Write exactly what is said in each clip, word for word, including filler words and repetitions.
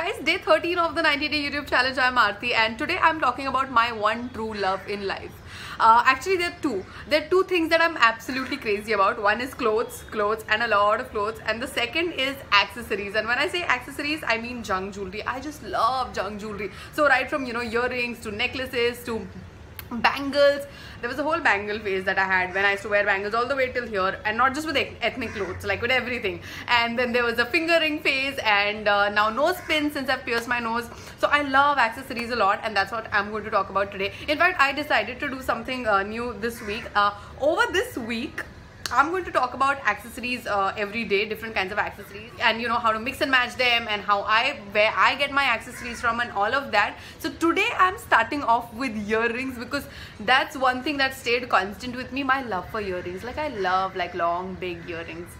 guys, day thirteen of the ninety day YouTube challenge. I'm Aarti and today I'm talking about my one true love in life. Uh, actually there are two. There are two things that I'm absolutely crazy about. One is clothes, clothes and a lot of clothes, and the second is accessories. And when I say accessories, I mean junk jewelry. I just love junk jewelry. So right from, you know, earrings to necklaces to bangles. There was a whole bangle phase that I had when I used to wear bangles all the way till here, and not just with ethnic clothes, like with everything. And then there was a finger ring phase, and uh, now nose pins since I've pierced my nose. So I love accessories a lot, and that's what I'm going to talk about today. In fact, I decided to do something uh, new this week. Uh, over this week, I'm going to talk about accessories uh, every day, different kinds of accessories, and you know how to mix and match them, and how I where I get my accessories from, and all of that. So today I'm starting off with earrings because that's one thing that stayed constant with me, my love for earrings. Like I love like long big earrings.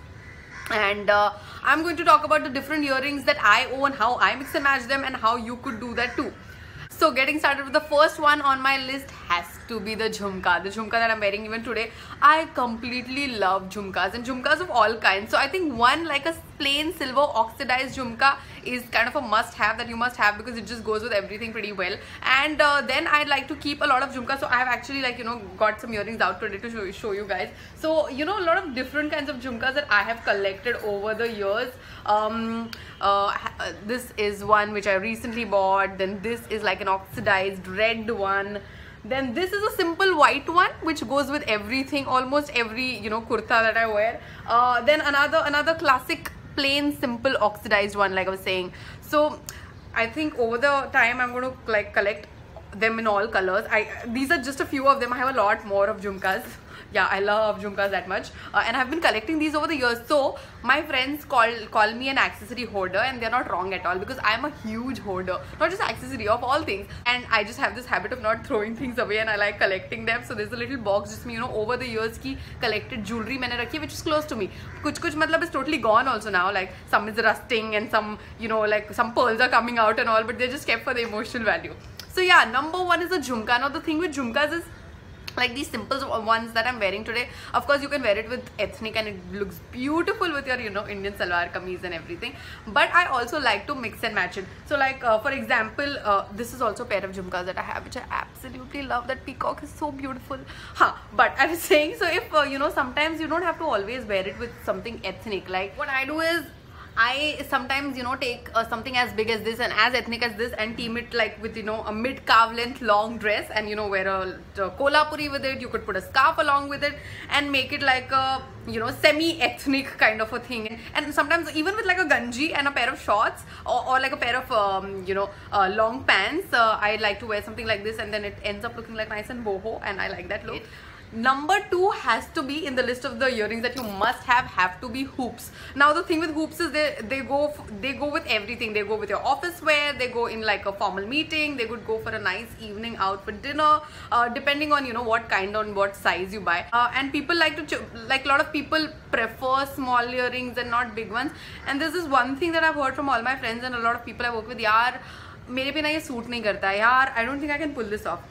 And uh, I'm going to talk about the different earrings that I own, how I mix and match them, and how you could do that too. So getting started with the first one on my list has to be the jhumka. The jhumka that I'm wearing even today. I completely love jhumkas, and jhumkas of all kinds. So I think one like a plain silver oxidized jhumka is kind of a must have that you must have because it just goes with everything pretty well. And uh, then I'd like to keep a lot of jhumkas. So I have actually like you know got some earrings out today to show, show you guys. So you know a lot of different kinds of jhumkas that I have collected over the years. Um, uh, this is one which I recently bought. Then this is like an oxidized red one. Then this is a simple white one which goes with everything, almost every you know kurta that I wear. Uh, then another another classic plain simple oxidized one, like I was saying. So I think over the time I'm going to like collect them in all colors. I these are just a few of them. I have a lot more of jhumkas. Yeah, I love jhumkas that much, uh, and I've been collecting these over the years. So my friends call call me an accessory hoarder, and they're not wrong at all because I'm a huge hoarder, not just accessory, of all things. And I just have this habit of not throwing things away, and I like collecting them. So there's a little box just me, you know, over the years ki collected jewelry मैंने रखी है, which is close to me. कुछ कुछ मतलब is totally gone also now. Like some is rusting, and some you know like some pearls are coming out and all, but they're just kept for the emotional value. So yeah, number one is a jhumka. Now the thing with jhumkas is, like these simple ones that I'm wearing today, of course you can wear it with ethnic and it looks beautiful with your you know Indian salwar kameez and everything, but I also like to mix and match it. So like uh, for example, uh, this is also a pair of jhumkas that I have, which I absolutely love. That peacock is so beautiful. Huh. But I was saying, so if uh, you know sometimes you don't have to always wear it with something ethnic. Like what I do is, I sometimes you know take uh, something as big as this and as ethnic as this and team it like with you know a mid calf length long dress, and you know wear a, a Kolhapuri with it. You could put a scarf along with it and make it like a you know semi ethnic kind of a thing. And sometimes even with like a gunjee and a pair of shorts, or, or like a pair of um, you know uh, long pants, uh, I like to wear something like this, and then it ends up looking like nice and boho, and I like that look. Number two has to be in the list of the earrings that you must have have to be hoops. Now the thing with hoops is they they go they go with everything. They go with your office wear, they go in like a formal meeting, they would go for a nice evening out for dinner, uh, depending on you know what kind, on what size you buy. Uh, and people like to like a lot of people prefer small earrings and not big ones. And this is one thing that I've heard from all my friends and a lot of people I work with. Yaar, mere pe na ye suit nahi karta hai. Yaar, I don't think I can pull this off.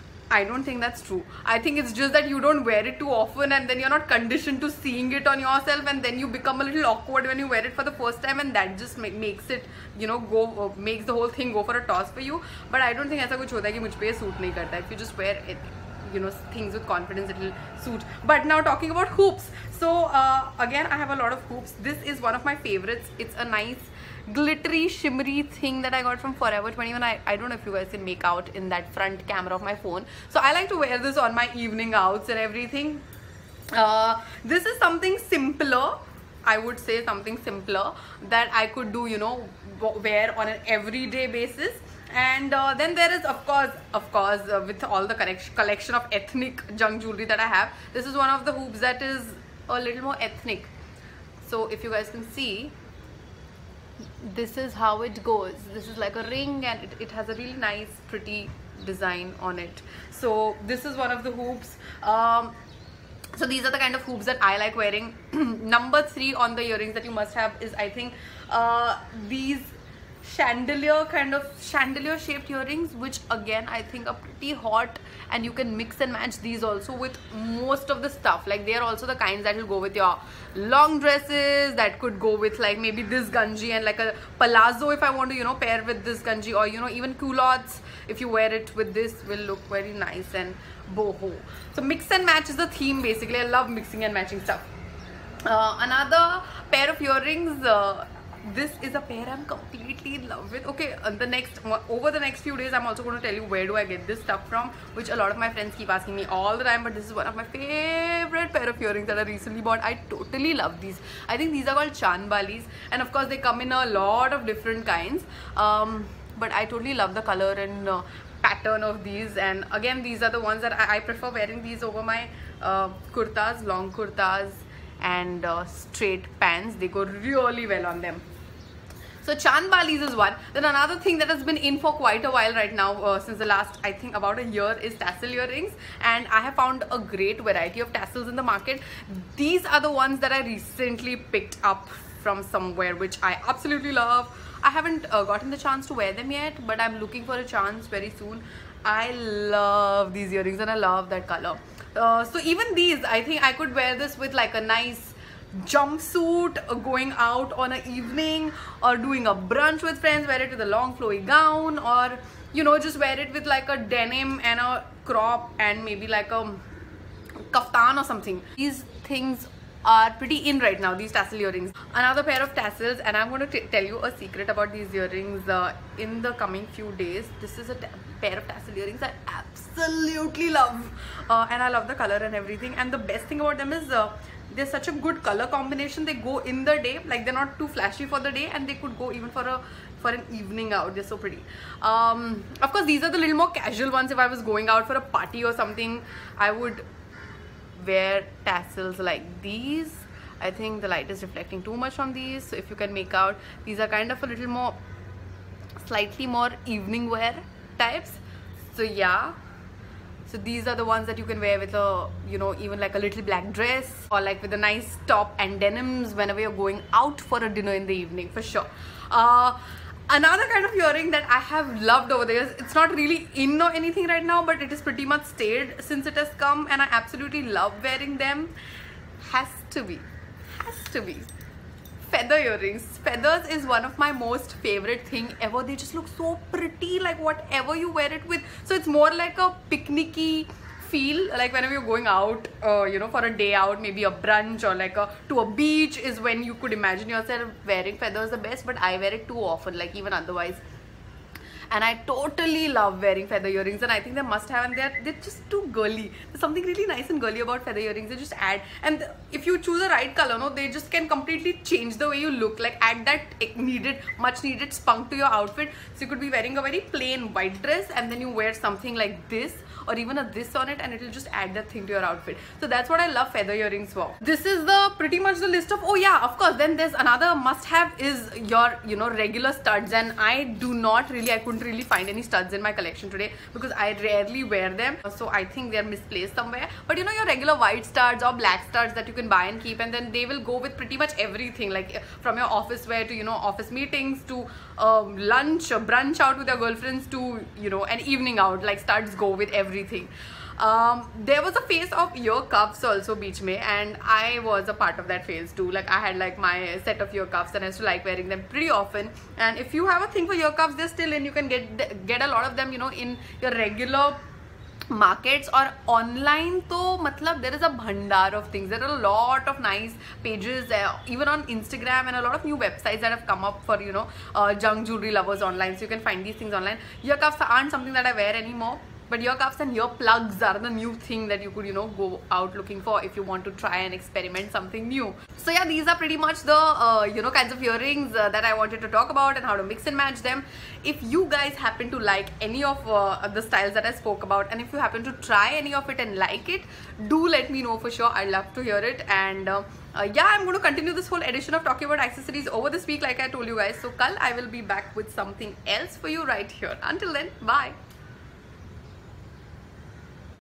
I don't think that's true. I think it's just that you don't wear it too often, and then you're not conditioned to seeing it on yourself, and then you become a little awkward when you wear it for the first time, and that just make, makes it you know go uh, makes the whole thing go for a toss for you. But I don't think ऐसा कुछ होता है कि मुझ पे suit नहीं करता. If you just wear it, you know things with confidence, it will suit. But now talking about hoops, so uh, again I have a lot of hoops. This is one of my favorites. It's a nice glittery shimmery thing that I got from Forever twenty-one. I, I don't know if you guys can make out in that front camera of my phone. So I like to wear this on my evening outs and everything. Uh, this is something simpler, I would say something simpler that I could do you know wear on an everyday basis. And uh, then there is of course of course uh, with all the collection of ethnic junk jewelry that I have, this is one of the hoops that is a little more ethnic. So if you guys can see, this is how it goes. This is like a ring, and it, it has a really nice pretty design on it. So this is one of the hoops. Um, so these are the kind of hoops that I like wearing. Number three on the earrings that you must have is, I think, uh, these chandelier kind of chandelier shaped earrings, which again I think are pretty hot, and you can mix and match these also with most of the stuff. Like they are also the kinds that will go with your long dresses, that could go with like maybe this gunjee and like a palazzo if I want to, you know, pair with this gunjee, or you know, even culottes, if you wear it with this, will look very nice and boho. So mix and match is the theme basically. I love mixing and matching stuff. Uh, another pair of earrings, uh, this is a pair I'm completely in love with. Okay, uh, the next over the next few days I'm also going to tell you where do I get this stuff from, which a lot of my friends keep asking me all the time, but this is one of my favorite pair of earrings that I recently bought. I totally love these. I think these are called chanbalis, and of course they come in a lot of different kinds, um, but I totally love the color and uh, pattern of these. And again, these are the ones that I, I prefer wearing these over my uh, kurtas, long kurtas and uh, straight pants. They go really well on them. So chanbalis is one. Then another thing that has been in for quite a while right now, uh, since the last I think about a year, is tassel earrings, and I have found a great variety of tassels in the market. These are the ones that I recently picked up from somewhere, which I absolutely love. I haven't uh, gotten the chance to wear them yet, but I'm looking for a chance very soon. I love these earrings and I love that color. Uh, so even these, I think I could wear this with like a nice jumpsuit, uh, going out on an evening, or doing a brunch with friends, wear it with a long flowy gown, or you know, just wear it with like a denim and a crop and maybe like a kaftan or something. These things are pretty in right now, these tassel earrings. Another pair of tassels, and I'm going to tell you a secret about these earrings uh, in the coming few days. This is a pair of tassel earrings I absolutely love, uh, and I love the color and everything. And the best thing about them is uh, they're such a good color combination. They go in the day, like they're not too flashy for the day, and they could go even for a for an evening out. They're so pretty. Um, of course, these are the little more casual ones. If I was going out for a party or something, I would wear tassels like these. I think the light is reflecting too much from these, so if you can make out, these are kind of a little more, slightly more evening wear types. So yeah, so these are the ones that you can wear with a, you know, even like a little black dress, or like with a nice top and denims whenever you're going out for a dinner in the evening, for sure. Uh, Another kind of earring that I have loved over the years, it's not really in or anything right now, but it has pretty much stayed since it has come, and I absolutely love wearing them, has to be, has to be feather earrings. Feathers is one of my most favorite thing ever. They just look so pretty, like whatever you wear it with. So it's more like a picnicky feel, like whenever you're going out, uh, you know, for a day out, maybe a brunch or like a to a beach, is when you could imagine yourself wearing feathers the best. But I wear it too often, like even otherwise, and I totally love wearing feather earrings, and I think they must have, and they're they're just too girly. There's something really nice and girly about feather earrings. They just add, and if you choose the right color, no, they just can completely change the way you look, like add that needed, much needed spunk to your outfit. So you could be wearing a very plain white dress, and then you wear something like this, or even a this on it, and it will just add that thing to your outfit. So that's what I love feather earrings for. This is the pretty much the list of, oh yeah, of course, then there's another must have is your, you know, regular studs, and I do not really, I couldn't really find any studs in my collection today because I rarely wear them, so I think they're misplaced somewhere. But you know, your regular white studs or black studs that you can buy and keep, and then they will go with pretty much everything, like from your office wear to, you know, office meetings to um, lunch or brunch out with your girlfriends to, you know, an evening out, like studs go with everything. Um, there was a phase of ear cuffs also, beach mein, and I was a part of that phase too. Like I had like my set of ear cuffs, and I used to like wearing them pretty often. And if you have a thing for ear cuffs, they're still in. You can get get a lot of them, you know, in your regular markets or online. So matlab there is a bhandar of things. There are a lot of nice pages, uh, even on Instagram, and a lot of new websites that have come up for, you know, uh, junk jewelry lovers online. So you can find these things online. Ear cuffs aren't something that I wear anymore, but ear cuffs and ear plugs are the new thing that you could, you know, go out looking for if you want to try and experiment something new. So yeah, these are pretty much the uh, you know, kinds of earrings uh, that I wanted to talk about, and how to mix and match them. If you guys happen to like any of uh, the styles that I spoke about, and if you happen to try any of it and like it, do let me know for sure. I'd love to hear it. And uh, uh, yeah, I'm going to continue this whole edition of talking about accessories over this week, like I told you guys. So kal I will be back with something else for you right here. Until then, bye.